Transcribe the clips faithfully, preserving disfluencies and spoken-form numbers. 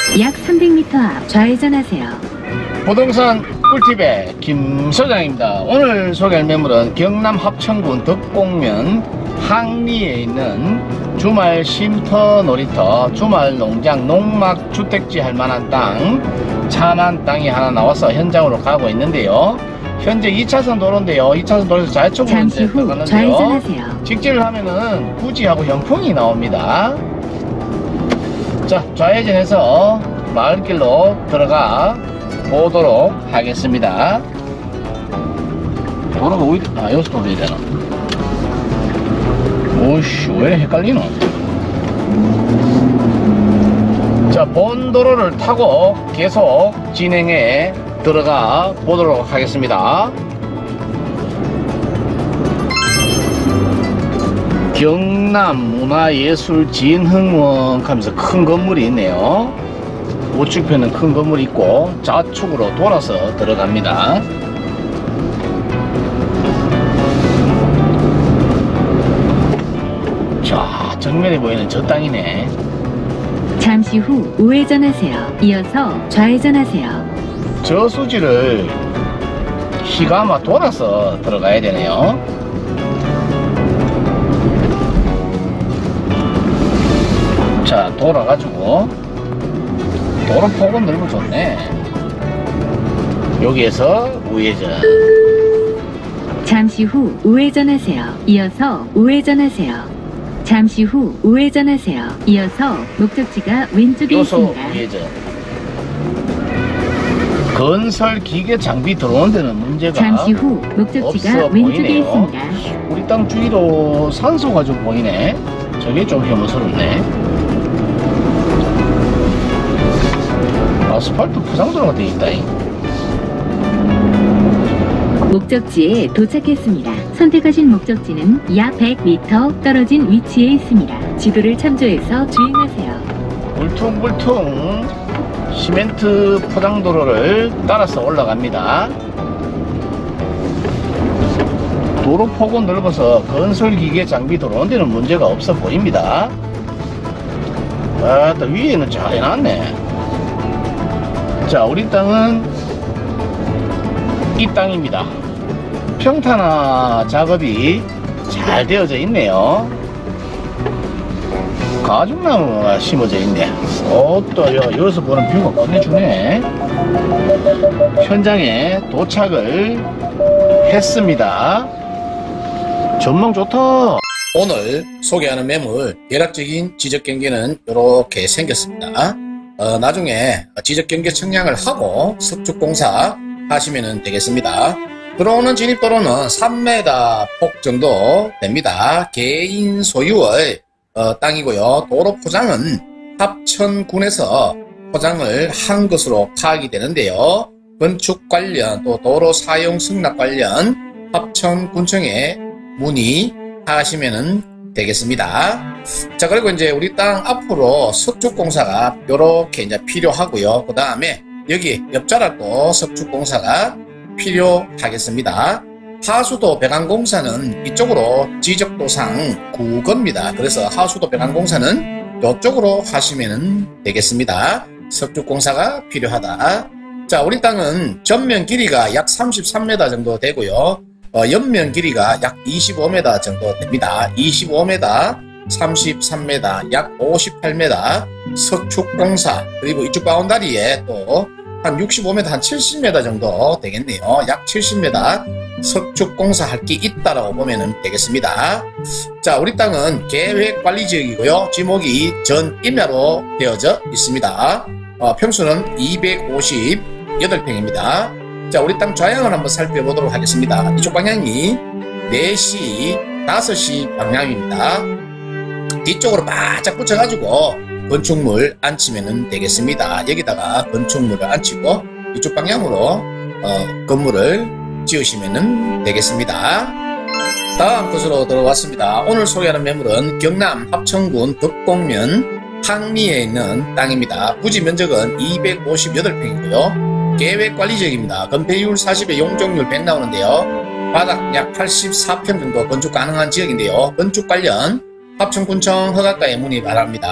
약 삼백 미터 앞 좌회전하세요. 부동산 꿀팁의 김 소장입니다. 오늘 소개할 매물은 경남 합천군 덕곡면 항리에 있는 주말 쉼터 놀이터, 주말 농장, 농막 주택지 할 만한 땅, 차만 땅이 하나 나와서 현장으로 가고 있는데요. 현재 이 차선 도로인데요. 이 차선 도로에서 좌측으로 잠시 후 좌회전하세요. 직진을 하면은 부지하고 현풍이 나옵니다. 자, 좌회전해서 마을길로 들어가 보도록 하겠습니다. 도로가 어디, 아, 여기서 돌려야 되나? 오씨, 왜 헷갈리노? 자, 본 도로를 타고 계속 진행해 들어가 보도록 하겠습니다. 경남문화예술진흥원 하면서 큰 건물이 있네요. 우측편은 큰 건물이 있고 좌측으로 돌아서 들어갑니다. 자, 정면에 보이는 저 땅이네. 잠시 후 우회전하세요. 이어서 좌회전하세요. 저수지를 기가마 돌아서 들어가야 되네요. 자, 돌아가지고 도로 폭은 넓어 좋네. 여기에서 우회전. 잠시 후 우회전하세요. 이어서 우회전하세요. 잠시 후 우회전하세요. 이어서 목적지가 왼쪽에 요소 있습니다. 우회전. 건설 기계 장비 들어오는 데는 문제가 잠시 후 목적지가 없어 왼쪽에 보이네요. 있습니다. 우리 땅 주위로 산소가 좀 보이네. 저게 좀 혐오스럽네. 아스팔트 포장도로가 되어 있다잉. 목적지에 도착했습니다. 선택하신 목적지는 약 백 미터 떨어진 위치에 있습니다. 지도를 참조해서 주행하세요. 울퉁불퉁 시멘트 포장도로를 따라서 올라갑니다. 도로 폭은 넓어서 건설기계 장비 들어오는 데는 문제가 없어 보입니다. 아, 또 위에는 잘 해놨네. 자, 우리 땅은 이 땅입니다. 평탄화 작업이 잘 되어져 있네요. 가죽나무가 심어져 있네. 어, 또 여기서 보는 뷰가 끝내주네. 현장에 도착을 했습니다. 전망 좋다. 오늘 소개하는 매물 대략적인 지적경계는 이렇게 생겼습니다. 어, 나중에 지적경계 청량을 하고 석축공사 하시면 되겠습니다. 들어오는 진입도로는 삼 미터 폭 정도 됩니다. 개인 소유의 어, 땅이고요. 도로 포장은 합천군에서 포장을 한 것으로 파악이 되는데요. 건축 관련 또 도로 사용 승낙 관련 합천군청에 문의하시면 되겠습니다. 자, 그리고 이제 우리 땅 앞으로 석축공사가 요렇게 이제 필요하고요. 그 다음에 여기 옆자락도 석축공사가 필요하겠습니다. 하수도 배관공사는 이쪽으로 지적도상 구겁니다. 그래서 하수도 배관공사는 이쪽으로 하시면 되겠습니다. 석축공사가 필요하다. 자, 우리 땅은 전면 길이가 약 삼십삼 미터 정도 되고요. 어, 옆면 길이가 약 이십오 미터 정도 됩니다. 이십오 미터, 삼십삼 미터, 약 오십팔 미터 석축공사, 그리고 이쪽 바운다리에 또 한 육십오 미터, 한 칠십 미터 정도 되겠네요. 약 칠십 미터 석축공사 할 게 있다라고 보면 되겠습니다. 자, 우리 땅은 계획관리지역이고요. 지목이 전 임야로 되어져 있습니다. 어, 평수는 이백오십팔 평입니다. 자, 우리 땅 좌향을 한번 살펴보도록 하겠습니다. 이쪽 방향이 네 시, 다섯 시 방향입니다. 뒤쪽으로 바짝 붙여가지고 건축물 앉히면 되겠습니다. 여기다가 건축물을 앉히고 이쪽 방향으로 어, 건물을 지으시면 되겠습니다. 다음 곳으로 들어왔습니다. 오늘 소개하는 매물은 경남 합천군 덕곡면 항리에 있는 땅입니다. 부지 면적은 이백오십팔 평이고요. 계획관리지역입니다. 건폐율 사십에 용적률 백 나오는데요. 바닥 약 팔십사 평 정도 건축 가능한 지역인데요. 건축 관련 합천군청 허가가에 문의 바랍니다.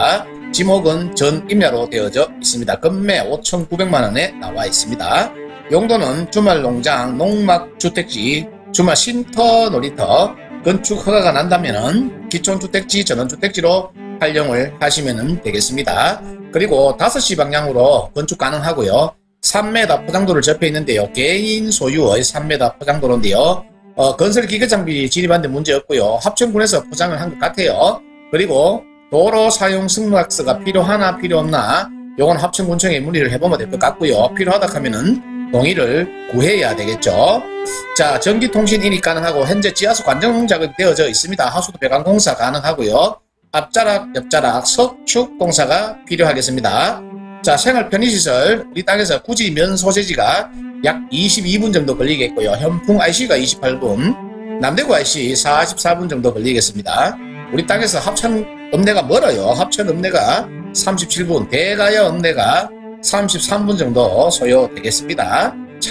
지목은 전 임야로 되어져 있습니다. 금매 오천구백만 원에 나와 있습니다. 용도는 주말 농장, 농막 주택지, 주말 쉼터 놀이터, 건축 허가가 난다면은 기촌주택지, 전원주택지로 활용을 하시면 되겠습니다. 그리고 다섯 시 방향으로 건축 가능하고요. 삼 미터 포장도를 접해 있는데요. 개인 소유의 삼 미터 포장도로인데요. 어, 건설 기계장비 진입하는데 문제 없고요. 합천군에서 포장을 한 것 같아요. 그리고 도로 사용 승낙서가 필요하나 필요 없나 요건 합천군청에 문의를 해보면 될 것 같고요. 필요하다 하면은 동의를 구해야 되겠죠. 자, 전기통신 인입 가능하고 현재 지하수 관정 작업이 되어져 있습니다. 하수도 배관공사 가능하고요. 앞자락, 옆자락, 석축 공사가 필요하겠습니다. 자, 생활 편의시설 우리 땅에서 굳이 면 소재지가 약 이십이 분 정도 걸리겠고요. 현풍 아이씨가 이십팔 분, 남대구 아이씨 사십사 분 정도 걸리겠습니다. 우리 땅에서 합천 읍내가 멀어요. 합천 읍내가 삼십칠 분, 대가야 읍내가 삼십삼 분 정도 소요되겠습니다.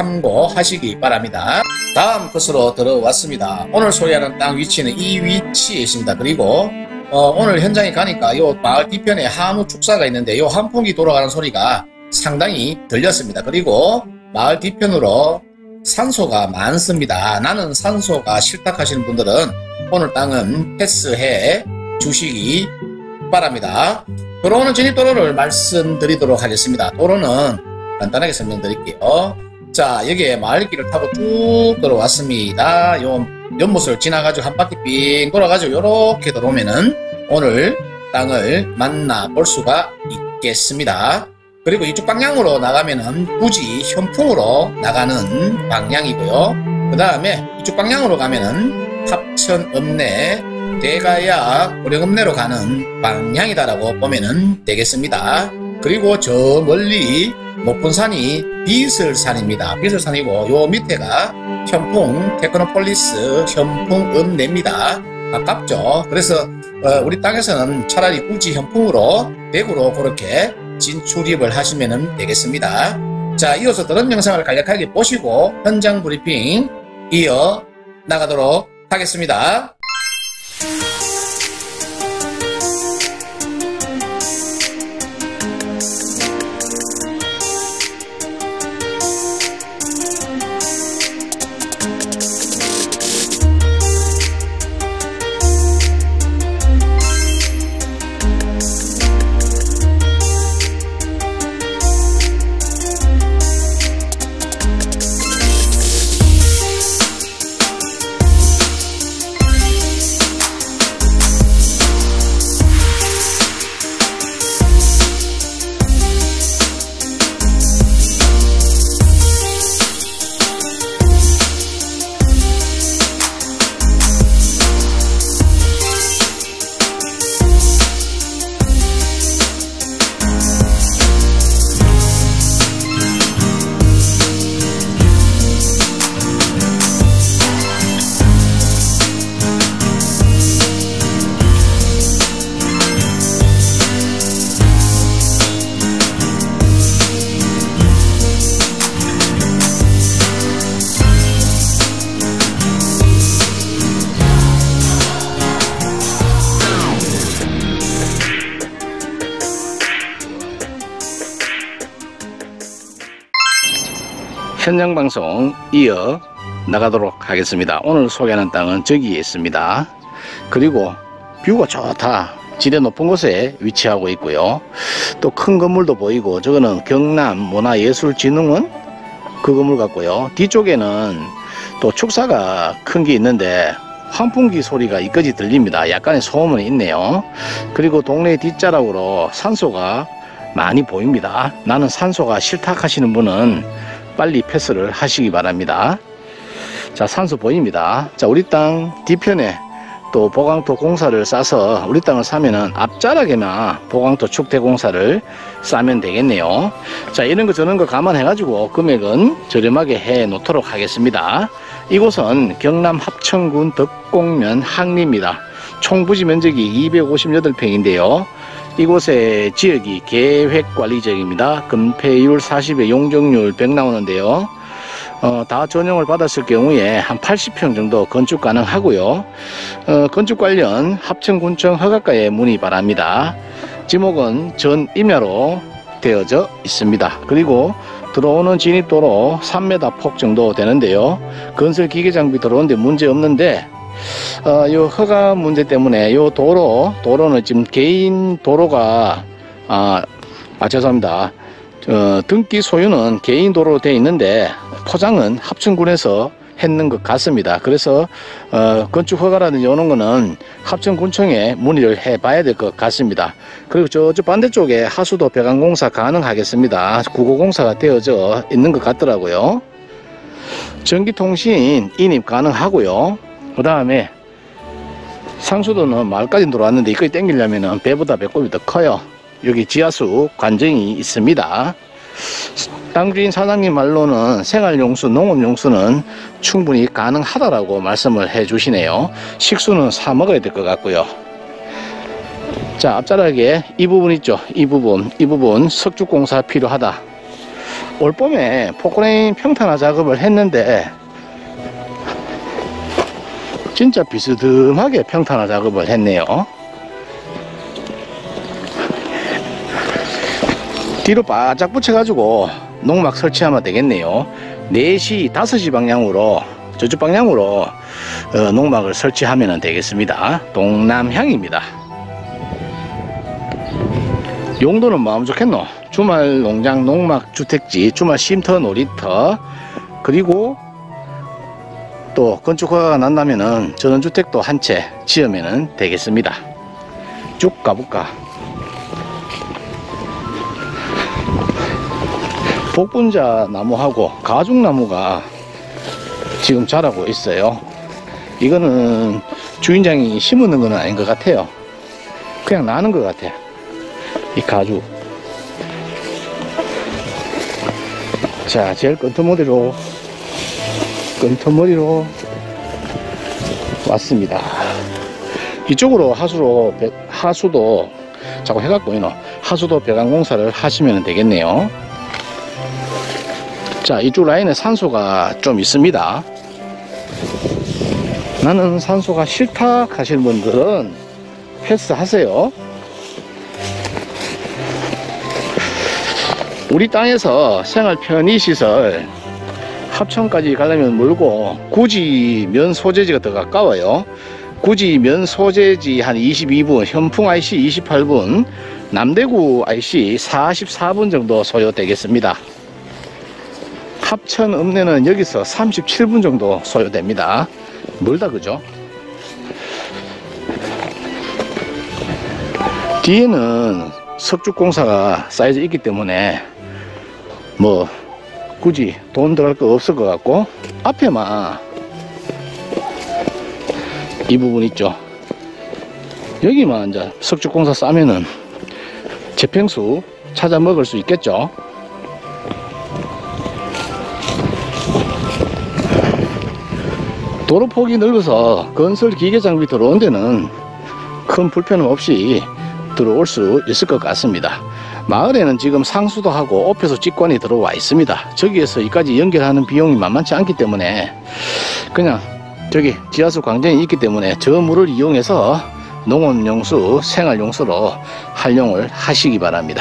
참고하시기 바랍니다. 다음 것으로 들어왔습니다. 오늘 소개하는 땅 위치는 이 위치에 있습니다. 그리고 어, 오늘 현장에 가니까 요 마을 뒤편에 하무 축사가 있는데 요 환풍기 돌아가는 소리가 상당히 들렸습니다. 그리고 마을 뒤편으로 산소가 많습니다. 나는 산소가 싫다 하시는 분들은 오늘 땅은 패스해 주시기 바랍니다. 들어오는 진입도로를 말씀드리도록 하겠습니다. 도로는 간단하게 설명드릴게요. 자, 여기에 마을길을 타고 쭉 들어왔습니다. 요 연못을 지나가지고 한 바퀴 삥 돌아가지고 요렇게 들어오면은 오늘 땅을 만나볼 수가 있겠습니다. 그리고 이쪽 방향으로 나가면은 굳이 현풍으로 나가는 방향이고요. 그 다음에 이쪽 방향으로 가면은 합천 읍내, 대가야 고령읍내로 가는 방향이다라고 보면은 되겠습니다. 그리고 저 멀리 높은 산이 비설산입니다. 비설산이고 요 밑에가 현풍 테크노폴리스 현풍읍내입니다. 가깝죠. 그래서 어, 우리 땅에서는 차라리 굳이 현풍으로 대구로 그렇게 진출입을 하시면 되겠습니다. 자, 이어서 다른 영상을 간략하게 보시고 현장 브리핑 이어 나가도록 하겠습니다. 현장 방송 이어 나가도록 하겠습니다. 오늘 소개하는 땅은 저기에 있습니다. 그리고 뷰가 좋다. 지대 높은 곳에 위치하고 있고요. 또 큰 건물도 보이고, 저거는 경남문화예술진흥원 그 건물 같고요. 뒤쪽에는 또 축사가 큰 게 있는데 환풍기 소리가 이까지 들립니다. 약간의 소음은 있네요. 그리고 동네 뒷자락으로 산소가 많이 보입니다. 나는 산소가 싫다 하시는 분은 빨리 패스를 하시기 바랍니다. 자, 산소 보입니다. 자, 우리 땅 뒤편에 또 보강토 공사를 싸서 우리 땅을 사면은 앞자락에나 보강토 축대 공사를 싸면 되겠네요. 자, 이런 거 저런 거 감안해 가지고 금액은 저렴하게 해 놓도록 하겠습니다. 이곳은 경남 합천군 덕곡면 항리입니다. 총 부지 면적이 이백오십팔 평인데요 이곳의 지역이 계획관리지역입니다. 건폐율 사십에 용적률 백 나오는데요. 어, 다 전용을 받았을 경우에 한 팔십 평 정도 건축 가능하고요. 어, 건축 관련 합천군청 허가과에 문의 바랍니다. 지목은 전 임야로 되어져 있습니다. 그리고 들어오는 진입도로 삼 미터 폭 정도 되는데요. 건설 기계 장비 들어오는데 문제 없는데 어, 요 허가 문제 때문에 요 도로 도로는 지금 개인 도로가 아, 아 죄송합니다. 어, 등기 소유는 개인 도로로 되어 있는데 포장은 합천군에서 했는 것 같습니다. 그래서 어, 건축 허가라든지 오는 거는 합천군청에 문의를 해 봐야 될 것 같습니다. 그리고 저쪽 반대쪽에 하수도 배관공사 가능하겠습니다. 구고공사가 되어져 있는 것 같더라고요. 전기통신 인입 가능하고요. 그 다음에 상수도는 마을까지 들어왔는데 이까지 땡기려면 배보다 배꼽이 더 커요. 여기 지하수 관정이 있습니다. 땅주인 사장님 말로는 생활용수, 농업용수는 충분히 가능하다라고 말씀을 해 주시네요. 식수는 사 먹어야 될 것 같고요. 자, 앞자락에 이 부분 있죠. 이 부분, 이 부분 석주공사 필요하다. 올 봄에 포크레인 평탄화 작업을 했는데 진짜 비스듬하게 평탄화 작업을 했네요. 뒤로 바짝 붙여가지고 농막 설치하면 되겠네요. 네 시, 다섯 시 방향으로 저쪽 방향으로 어, 농막을 설치하면 되겠습니다. 동남향입니다. 용도는 마음 좋겠노. 주말 농장 농막 주택지, 주말 쉼터 놀이터, 그리고 또 건축 허가가 난다면은 전원주택도 한 채 지으면 되겠습니다. 쭉 가볼까. 복분자 나무하고 가죽나무가 지금 자라고 있어요. 이거는 주인장이 심는 건 아닌 것 같아요. 그냥 나는 것 같아. 이 가죽. 자, 제일 끈터머리로 끈터머리로 왔습니다. 이쪽으로 하수로 하수도 자꾸 해갖고 이노 하수도 배관공사를 하시면 되겠네요. 자, 이쪽 라인에 산소가 좀 있습니다. 나는 산소가 싫다 하시는 분들은 패스하세요. 우리 땅에서 생활 편의시설 합천까지 가려면 멀고 구지 면 소재지가 더 가까워요. 구지 면 소재지 한 이십이 분, 현풍 아이씨 이십팔 분, 남대구 아이씨 사십사 분 정도 소요되겠습니다. 합천 읍내는 여기서 삼십칠 분 정도 소요됩니다. 멀다 그죠? 뒤에는 석주공사가 쌓여져 있기 때문에 뭐 굳이 돈 들어갈 거 없을 것 같고, 앞에만 이 부분 있죠. 여기만 이제 석주공사 싸면은 재평수 찾아 먹을 수 있겠죠. 도로폭이 넓어서 건설 기계 장비 들어온 데는 큰 불편함 없이 들어올 수 있을 것 같습니다. 마을에는 지금 상수도 하고 오폐수 직관이 들어와 있습니다. 저기에서 이까지 연결하는 비용이 만만치 않기 때문에 그냥 저기 지하수 광전이 있기 때문에 저 물을 이용해서 농업용수, 생활용수로 활용을 하시기 바랍니다.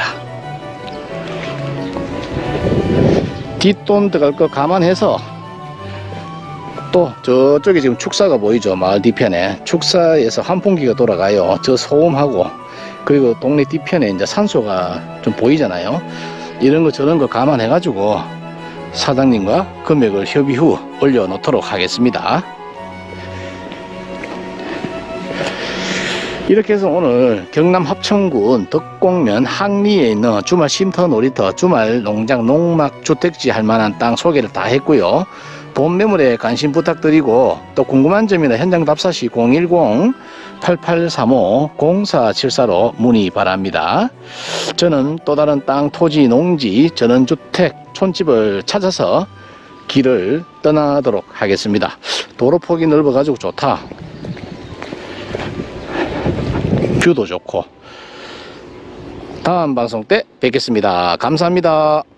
뒷돈 들어갈 거 감안해서 또 저쪽에 지금 축사가 보이죠. 마을 뒤편에 축사에서 환풍기가 돌아가요. 저 소음하고, 그리고 동네 뒤편에 이제 산소가 좀 보이잖아요. 이런 거 저런 거 감안해 가지고 사장님과 금액을 협의 후 올려 놓도록 하겠습니다. 이렇게 해서 오늘 경남 합천군 덕곡면 항리에 있는 주말 쉼터 놀이터, 주말 농장 농막 주택지 할 만한 땅 소개를 다 했고요. 본 매물에 관심 부탁드리고, 또 궁금한 점이나 현장 답사시 공일공 팔팔삼오 공사칠사로 문의 바랍니다. 저는 또 다른 땅, 토지, 농지, 전원주택, 촌집을 찾아서 길을 떠나도록 하겠습니다. 도로폭이 넓어가지고 좋다. 뷰도 좋고. 다음 방송 때 뵙겠습니다. 감사합니다.